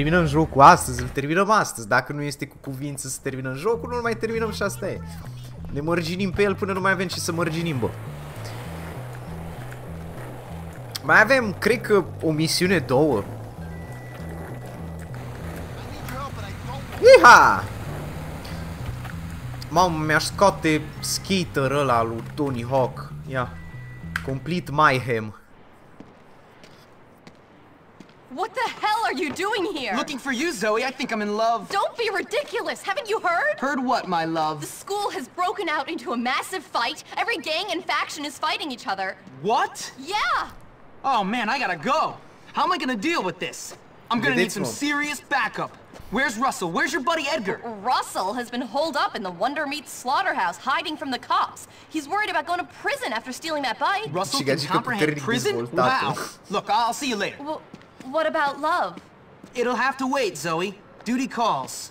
terminăm jocul astăzi, îl terminăm astăzi. Dacă nu este cu cuvință să terminăm jocul, nu-l mai terminăm și asta e. Ne mărginim pe el până nu mai avem ce să mărginim, bă. Mai avem, cred că, o misiune, două. Iha! Mamă, mi-aș scoate skater ăla lui Tony Hawk. Ia. Complete Mayhem. What the hell are you doing here? Looking for you, Zoe. I think I'm in love. Don't be ridiculous. Haven't you heard? Heard what, my love? The school has broken out into a massive fight. Every gang and faction is fighting each other. What? Yeah. Oh, man, I gotta go. How am I gonna deal with this? I'm gonna need some serious backup. Where's Russell? Where's your buddy Edgar? Russell has been holed up in the Wonder Meat slaughterhouse, hiding from the cops. He's worried about going to prison after stealing that bike. Russell can comprehend prison? Wow. Look, I'll see you later. Well, what about love? It'll have to wait, Zoe. Duty calls.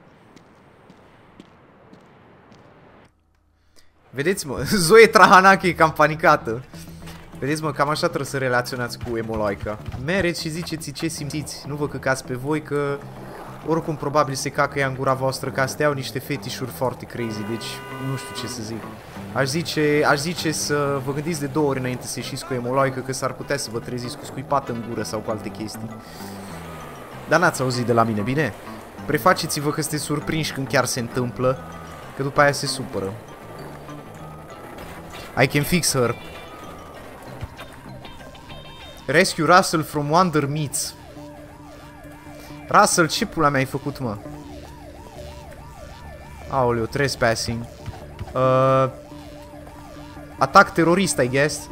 Vedeți, mă, Zoe Trahanaki e cam panicată. Vedeți, mă, cam așa trebuie să relaționați cu Emoloica. Mereți și ziceți ce simțiți. Nu vă căcați pe voi că oricum probabil se cacă ea în gura voastră, că astea au niște fetișuri foarte crazy. Deci nu știu ce să zic. Aș zice să vă gândiți de 2 ori înainte să ieșiți cu Emoloica, că s-ar putea să vă treziți cu scuipată în gură sau cu alte chestii. Dar n-ați auzit de la mine, bine? Prefaceți-vă că sunteți surprinși când chiar se întâmplă, că după aia se supără. I can fix her. Rescue Russell from Wonder Meats. Russell, ce pula mea ai făcut, mă? Aoleu, trespassing. Atac terorist, I guess.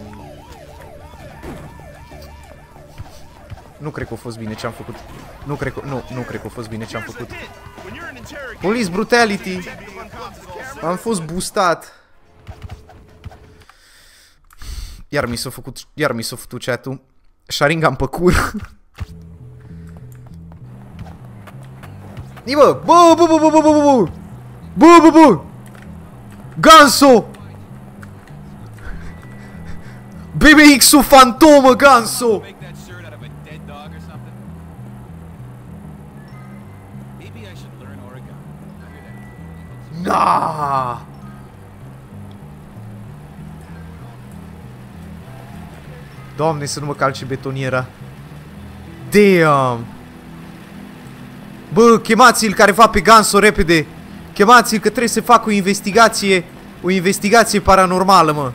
Nu cred că a fost bine ce-am făcut. Nu cred că a fost bine ce-am făcut. Police brutality. Am fost boostat. Iar mi s-a făcut chat-ul. Sharingan pe cur. Bă, bă! Ganso! BMX-ul fantomă, Ganso! Na! Doamne, să nu mă calce betoniera. Damn! Bă, chemați-l careva pe Ganso repede. Chemați-l că trebuie să fac o investigație paranormală, mă.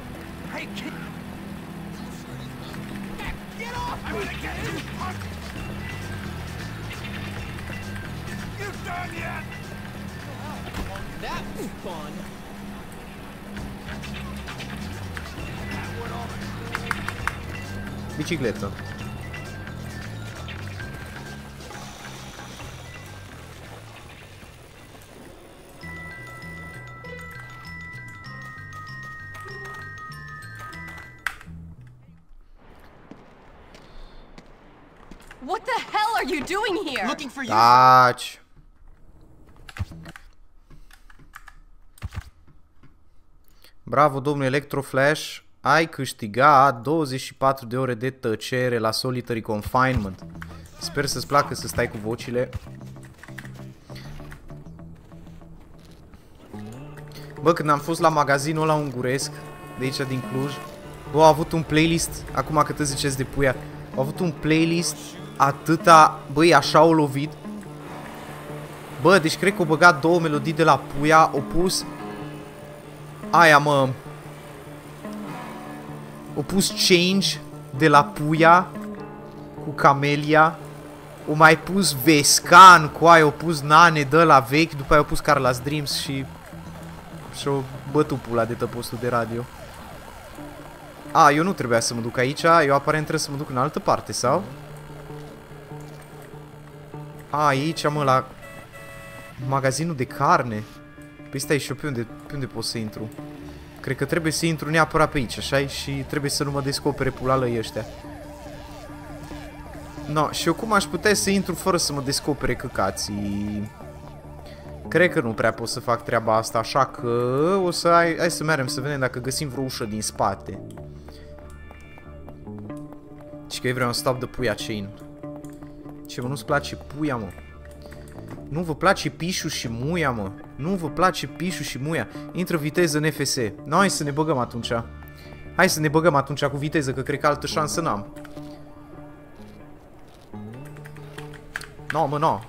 Bicicletă. What the hell are you doing here? Looking for you. Taci. Bravo, domnul Electroflash. Ai câștigat 24 de ore de tăcere la Solitary Confinement. Sper să-ți placă să stai cu vocile. Bă, când am fost la magazinul ăla unguresc, de aici din Cluj, bă, au avut un playlist, acum cât ziceți de puia, au avut un playlist atâta, băi, așa au lovit. Bă, deci cred că au băgat 2 melodii de la puia, au pus aia, mă. Au pus Change de la puia cu Camelia. Au mai pus Vescan cu aia, au pus Nane de la vechi, după aia au pus Carla's Dreams și-au bătut pula de tăpostul de radio. A, eu nu trebuia să mă duc aici, eu aparent trebuie să mă duc în altă parte, sau? A, aici, mă, la magazinul de carne. Păi stai, și eu pe unde pot să intru? Cred că trebuie să intru neapărat pe aici, așa? Și trebuie să nu mă descopere pulalăi ăștia. No, și eu cum aș putea să intru fără să mă descopere căcații? Cred că nu prea pot să fac treaba asta, așa că o să hai să mergem să vedem dacă găsim vreo ușă din spate. Și că e vreau un stop de puia chain. Ce, mă, nu-ți place puia, mă? Nu vă place pișul și muia, mă? Nu vă place pișul și muia? Intră viteză în FS. No, hai să ne băgăm atunci. Hai să ne băgăm atunci cu viteză, că cred că altă șansă n-am. No, mă, no.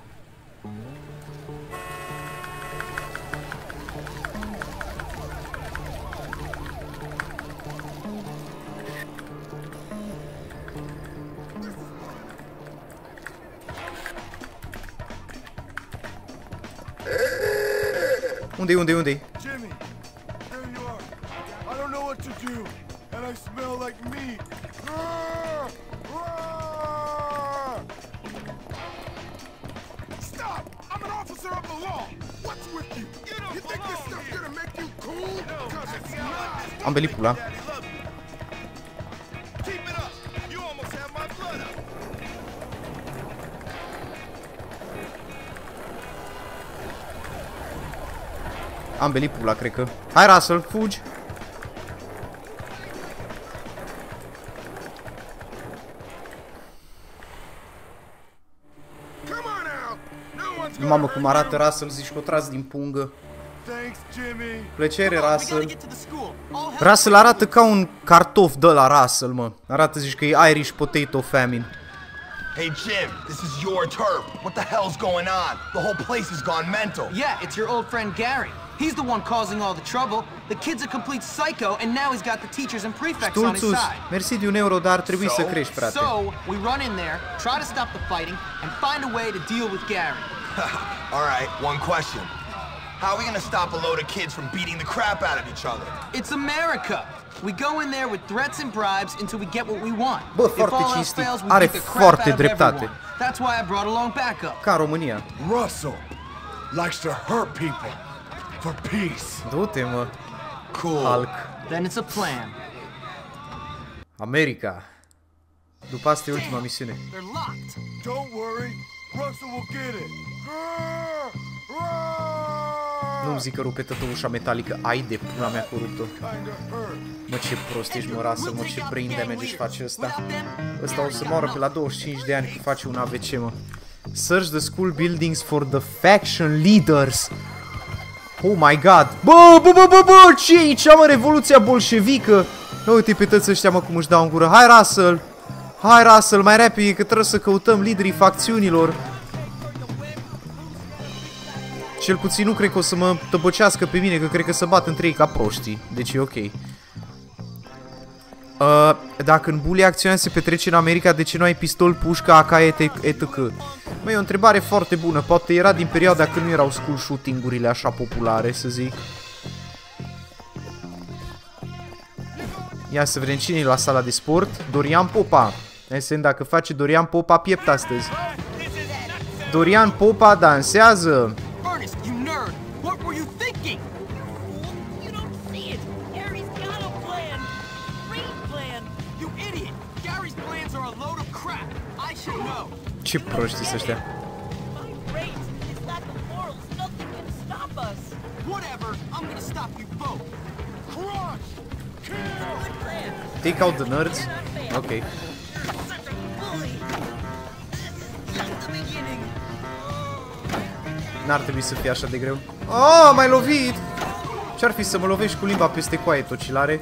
Unde-i? Jimmy, there you are. I don't know what to do, and I smell like meat. Stop! I'm an officer of the law. What's with you? You think this stuff's gonna make you cool? Cause it's not. Am belit pula. Keep it up. You almost have my blood up. Am belit pula, cred că. Hai, Russell, fugi! Mamă, cum arată Russell, zici că o tras din pungă. Plăcere, Russell. Russell arată ca un cartof de la Russell, mă. Arată, zici că e Irish Potato Famine. Hey Jim, this is your turf. What the hell's going on? The whole place has gone mental. Yeah, it's your old friend Gary. He's the one causing all the trouble. The kid's a complete psycho, and now he's got the teachers and prefects on his side. Mersi de €1, dar ar trebui să crești, frate. So, we run in there, try to stop the fighting, and find a way to deal with Gary. Alright, one question. How are we gonna stop a load of kids from beating the crap out of each other? It's America. We go in there with threats and bribes until we get what we want. Bă, foarte cinstit. Are foarte dreptate. That's why I brought along backup. Ca România. Russell likes to hurt people for peace. Du-te, mă. Cool. Hulk. Then it's a plan. America. După asta e ultima misiune. They're locked. Don't worry, Russell will get it. Nu-mi zic că rupe toată ușa metalică. Ai de pula mea coruptă. Mă, ce prost ești, mă, Russell, mă, ce brain damage își face ăsta. Ăsta o să moară pe la 25 de ani că face un AVC, mă. Search the school buildings for the faction leaders. Oh my god. Bă, ce e aici, mă, revoluția bolșevică? Uite pe toți ăștia, mă, cum își dau în gură. Hai, Russell. Hai, Russell, mai repede, că trebuie să căutăm liderii facțiunilor. Cel puțin nu cred că o să mă tăbăcească pe mine, că cred că se bat între ei ca proștii. Deci e ok. Dacă în Bully acțiunea se petrece în America, de ce nu ai pistol, pușcă, AK, etc? Măi, e o întrebare foarte bună. Poate era din perioada când nu erau school shooting-urile așa populare, să zic. Ia să vedem cine e la sala de sport. Dorian Popa. Hai să vedem dacă face Dorian Popa piept astăzi. Dorian Popa dansează. Ce proști sunt ăștia. Take out the nerds. Ok. N-ar trebui să fie așa de greu. Oh, m-ai lovit! Ce-ar fi să mă lovești cu limba peste coaie, tocilare?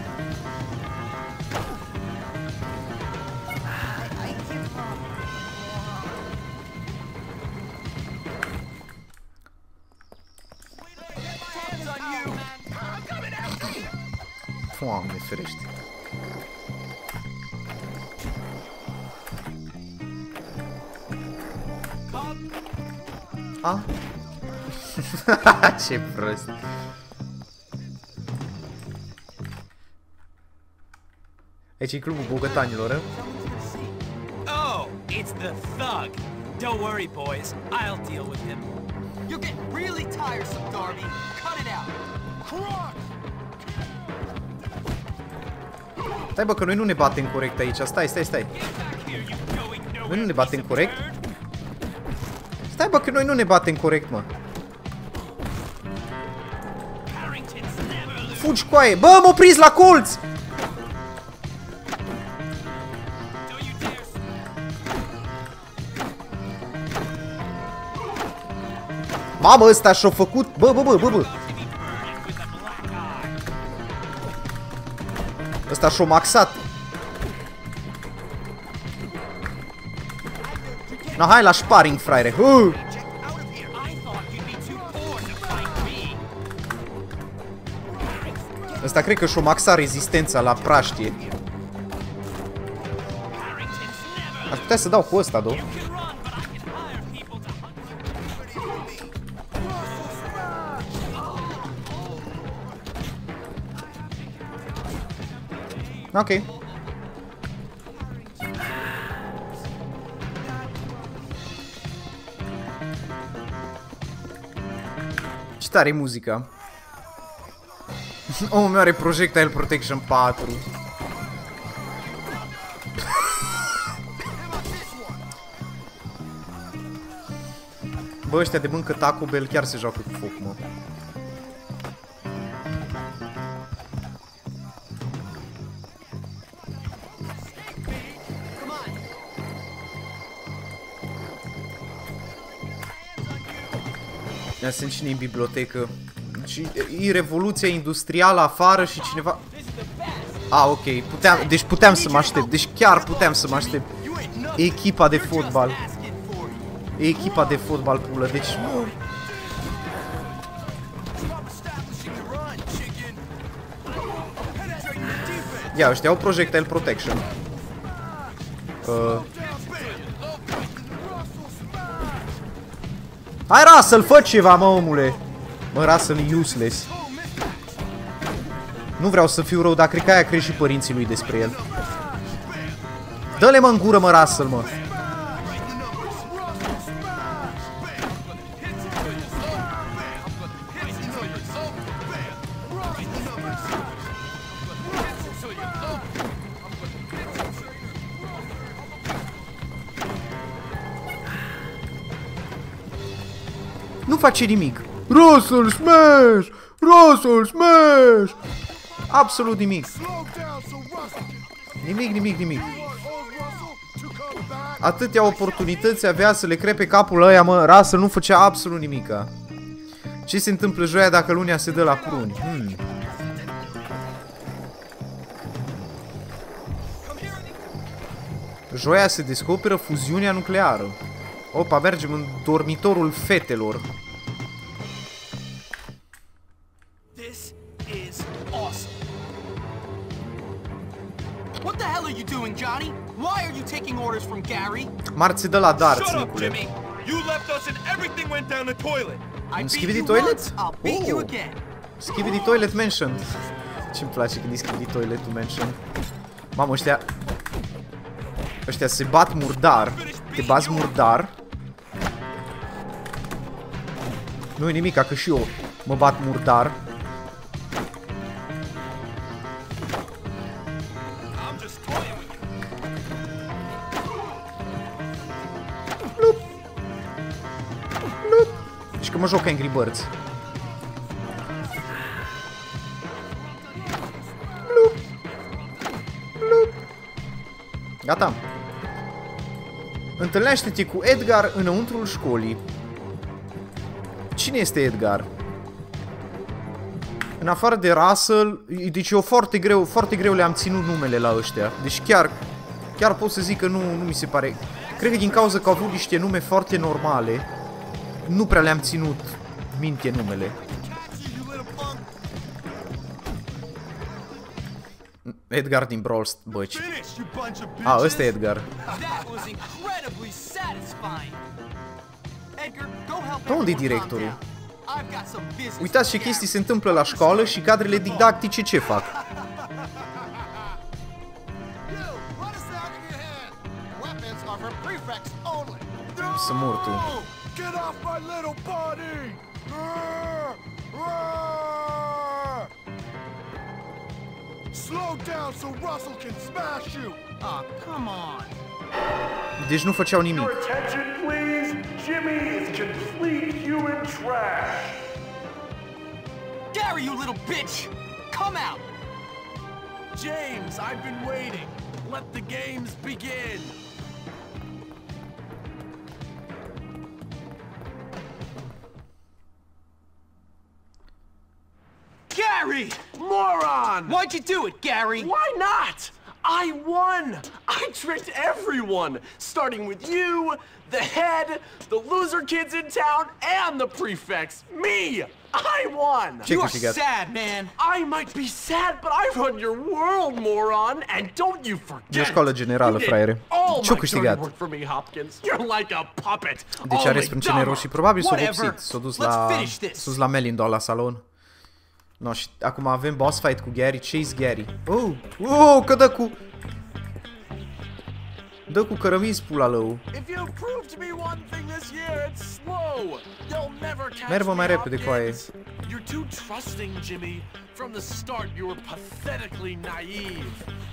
Doamne ferește. A? Ce prost. Aici e clubul bogătanilor, eh? Oh, it's the thug. Don't worry, boys. I'll deal with him. You're getting really tiresome, Darby. Cut it out. Stai, bă, că noi nu ne batem corect aici. Stai. Noi nu ne batem corect. Stai, bă, că noi nu ne batem corect, mă. Fugi, coaie. Bă, m-o prins la colț! Mamă, ăsta și-a făcut... Bă. Ăsta și-a maxat. Na, hai la sparring, fraiere. Ăsta cred că și-o maxa rezistența la praștie. Aș putea să dau cu ăsta, două. Ok. Ce tare muzica. Omul meu are Projectile Protection 4. Bă, ăștia de mâncă Taco Bell chiar se joacă cu foc, mă. Ia sunt cine în bibliotecă. E revoluția industrială afară și cineva... ok, deci puteam să mă aștept. Deci chiar puteam să mă aștept. Echipa de fotbal. Echipa de fotbal pulă, deci nu... Ia, ăștia au Projectile Protection. Hai, Russell, fă ceva, mă, omule. Mă, Russell e useless. Nu vreau să fiu rău, dar cred că aia cred și părinții lui despre el. Dă-le, mă, în gură, mă, Russell, mă. Nu face nimic. Russell smash! Russell smash! Absolut nimic. Nimic. Atâtea oportunități avea să le crepe capul ăia, mă. Russell nu făcea absolut nimica. Ce se întâmplă joia dacă lunea se dă la pruni? Joia se descoperă fuziunea nucleară. Opa, mergem în dormitorul fetelor. This is awesome. What the hell are you doing, Johnny? Why are you taking orders from Gary? Marți de la darts, Shut up, Nicule. Jimmy! You left us and everything went down the toilet. Un Skibidi Toilet? I'll beat you again. Skibidi Toilet mentioned. Ce-mi place când e Skibidi Toilet mentioned. Mamă, ăștia se bat murdar. Te bați murdar. Nu-i nimica, că și eu mă bat murdar. Lup. Lup. Și că mă joc Angry Birds. Lup. Lup. Gata. Întâlnește-te cu Edgar înăuntrul școlii. Cine este Edgar? În afară de Russell, deci eu foarte greu le-am ținut numele la ăștia. Deci chiar pot să zic că nu mi se pare. Cred că din cauza că au avut niște nume foarte normale, nu prea le-am ținut minte numele. Edgar din Brawl Stars, bă, ce... ăsta e Edgar. Pe unde e directorul? Uitați ce chestii se întâmplă la școală și cadrele didactice ce fac. Să mor tu. Deci nu făceau nimic. Gary, you little bitch! Come out! James, I've been waiting. Let the games begin. Gary! Moron! Why'd you do it, Gary? Why not? I won! I tricked everyone! Starting with you, the head, the loser kids in town, and the prefects. Me! I won! Ce You are câștigat? sad, man. I might be sad, but I run your world, moron! And don't you forget! E o școală generală, you did fraiere. all Ce-o my câștigat? dirty work for me, Hopkins. You're like a puppet. Deci are Only sprâncene dumber. roșii. Probabil s-a Whatever. vopsit. S-a dus Let's finish this. sus la Melinda la salon. No, și acum avem boss fight cu Gary. Ce-i Gary? Că dă cu... Dă cu cărămizi pula lău. If you prove to me one thing this year, it's slow. You'll never catch Merg me, mai repede, coaie. Hopkins. You're too trusting, Jimmy. From the start, you were pathetically naive.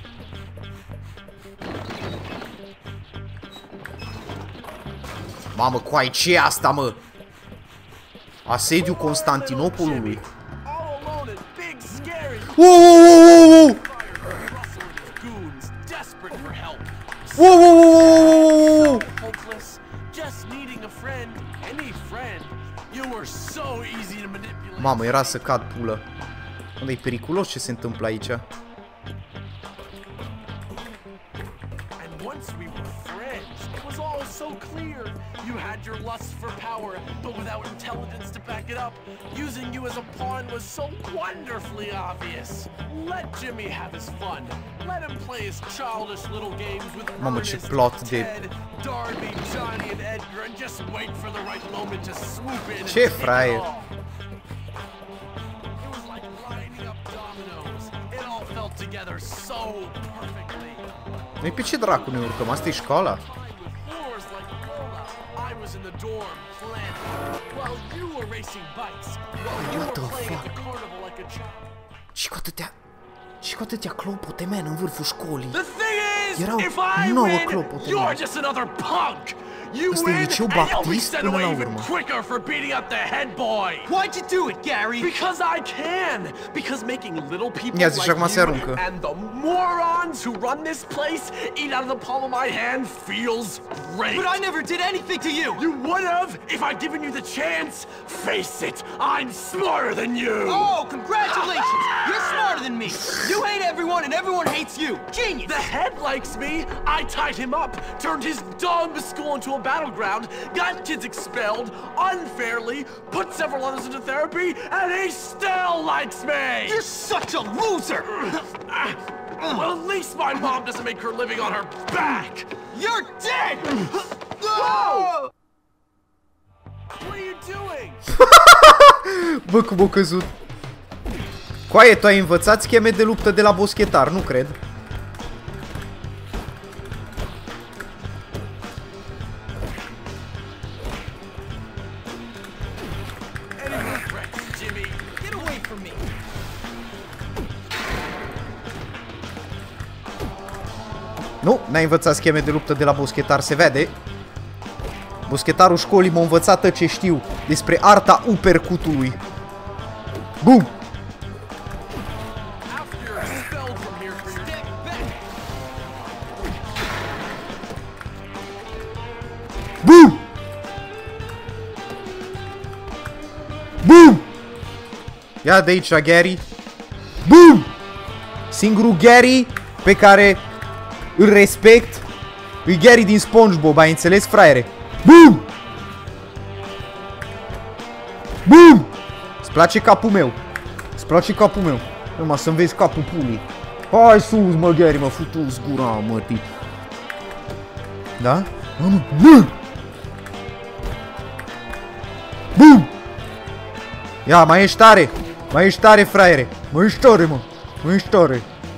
Mamă, coai, ce e asta, mă? Asediul Constantinopolului. All alone and big scary. Wow! Russell and his goons, desperate for help. Wow! Hopeless, just needing a friend, any friend. You were so easy to manipulate. Mamă, era să cad pulă. Unde e periculos ce se întâmplă aici? And once we were friends, it was all so clear. You had your lust for power, but without intelligence to back it up. Using you as a pawn was so wonderfully obvious. Let Jimmy have his fun. Let him play his childish little games with Mamă, ce Ernest, plot de... Ted, Darby, Johnny, and Edgar, and just wait for the right moment to swoop in. Ce and take it fraier. all. It was like lining up dominoes. It all fell together so perfectly. Noi pe ce dracu ne urcăm? Asta e școala? With floors like Lola, I was in the dorm planning, while you were racing bikes, while you were playing at the carnival like a child. Și cu atâtea clopote, man, în vârful școlii. The thing is, Erau if I 9 win, clopote, you're man. just another punk. You Ăsta e win, liceu and you'll be baptist sent până away la even urmă. quicker for beating up the head boy. Why'd you do it, Gary? Because I can! Because making little people Ia zi, și like acum se you aruncă. and the morons who run this place eat out of the palm of my hand feels great! But I never did anything to you! You would have if I'd given you the chance! Face it, I'm smarter than you! Oh, congratulations! You're smarter than me! You hate everyone and everyone hates you! Genius! The head likes me! I tied him up, turned his dumb school into a battleground, got kids expelled unfairly, put several others into therapy, and he still likes me! You're such a loser! Well, at least my mom doesn't make her living on her back! You're dead! Whoa! What are you doing? Bă, cum a căzut. Coaie, tu ai învățat scheme de luptă de la boschetar, nu cred. Jimmy, Get away from me! Nu, n-ai învățat scheme de luptă de la boschetar, se vede. Boschetarul școlii m-a învățat tot ce știu despre arta uppercutului. Bum! after you're expelled from here for your Step back! Bum! Bum! Ia de aici, Gary. Bum! Singurul Gary pe care îl respect e Gary din SpongeBob, ai înțeles, fraiere? Bum! Bum! Îți place capul meu? Îți place capul meu? Numai să-mi vezi capul pulii. Hai sus, mă, Gary, mă, futu-ți gura, mă, tip. Da? Bum! Bum! Ia, mai ești tare! Mai ești tare, fraiere! Mai ești tare, mă! Mai ești tare!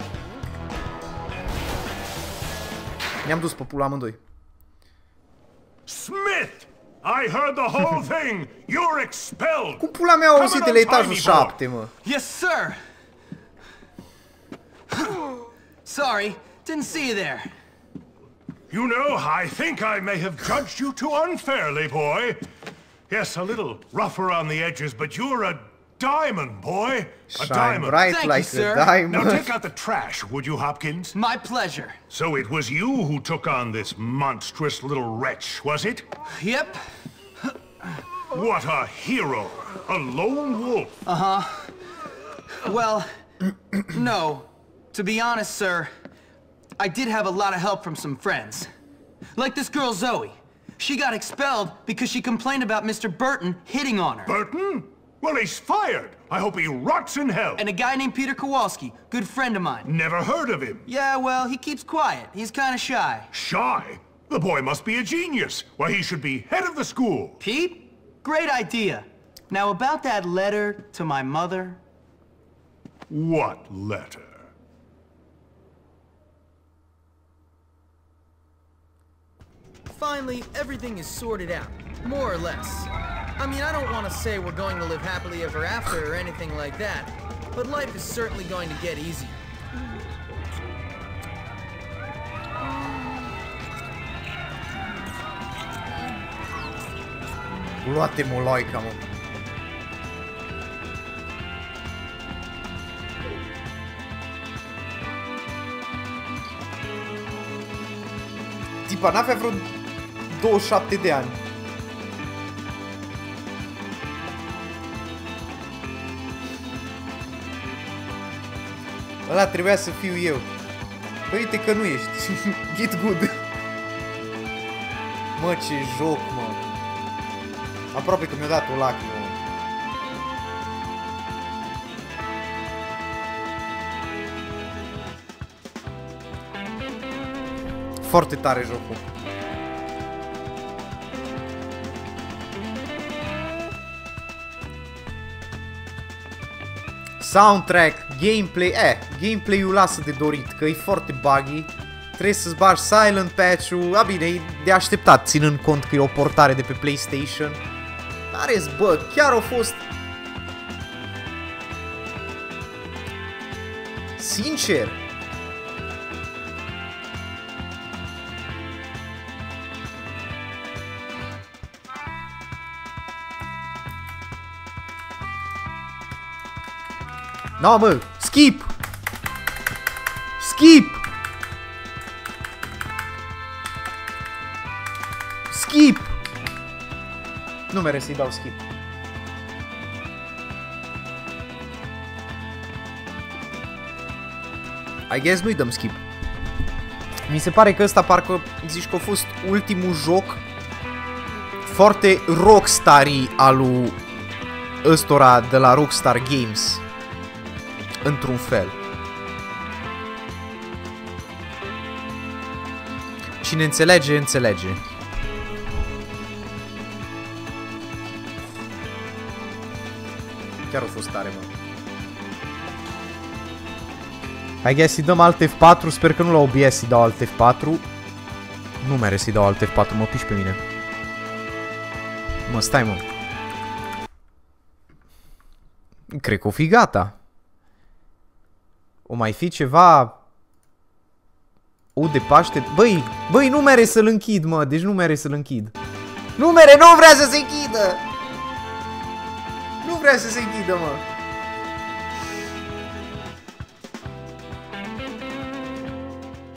Ne-am dus pe pula amândoi. Smith! I heard the whole thing! You're expelled! Cum pula mea au auzit de la etajul 7, mă? Yes, sir! Sorry, didn't see you there. You know, I think I may have judged you too unfairly, boy. Yes, a little rougher on the edges, but you're a diamond, boy. A Shine diamond. bright Thank like you, a sir. Now diamond. take out the trash, would you, Hopkins? My pleasure. So it was you who took on this monstrous little wretch, was it? Yep. What a hero! A lone wolf! Well, no. To be honest, sir, I did have a lot of help from some friends. Like this girl, Zoe. She got expelled because she complained about Mr. Burton hitting on her. Burton? Well, he's fired. I hope he rots in hell. And a guy named Peter Kowalski, good friend of mine. Never heard of him. Yeah, well, he keeps quiet. He's kind of shy. Shy? The boy must be a genius. Why, he should be head of the school. Pete? Great idea. Now, about that letter to my mother... What letter? Finally, everything is sorted out, more or less. I mean, I don't want to say we're going to live happily ever after or anything like that, but life is certainly going to get easier. Luate-mă loica, mă. Tipa n-avea vreo 27 de ani. Ăla trebuia să fiu eu. Păi uite că nu ești. Get good. Mă, ce joc, mă. Aproape că mi-a dat o lacrimă. Foarte tare jocul. Soundtrack, gameplay, gameplay-ul lasă de dorit, că e foarte buggy. Trebuie să-ți bagi silent patch-ul. A, bine, e de așteptat, ținând cont că e o portare de pe PlayStation. Are-ți, bă, chiar au fost... Sincer. No, mă, skip! Skip! Skip! Nu mere să-i dau skip. I guess nu-i dăm skip. Mi se pare că ăsta parcă zici că a fost ultimul joc foarte rockstar-y al lui ăstora de la Rockstar Games. Într-un fel. Cine înțelege, înțelege. Chiar a fost tare, mă. I guess, îi dăm alt F4. Sper că nu la OBS îi dau alt F4. Nu mere să-i dau alt F4, mă piși pe mine. Mă, stai, mă. Cred că o fi gata. O mai fi ceva... U de Paște... Băi, nu mere să-l închid, mă. Deci nu mere să-l închid. Nu mere, nu vrea să se închidă! Nu vrea să se închidă, mă.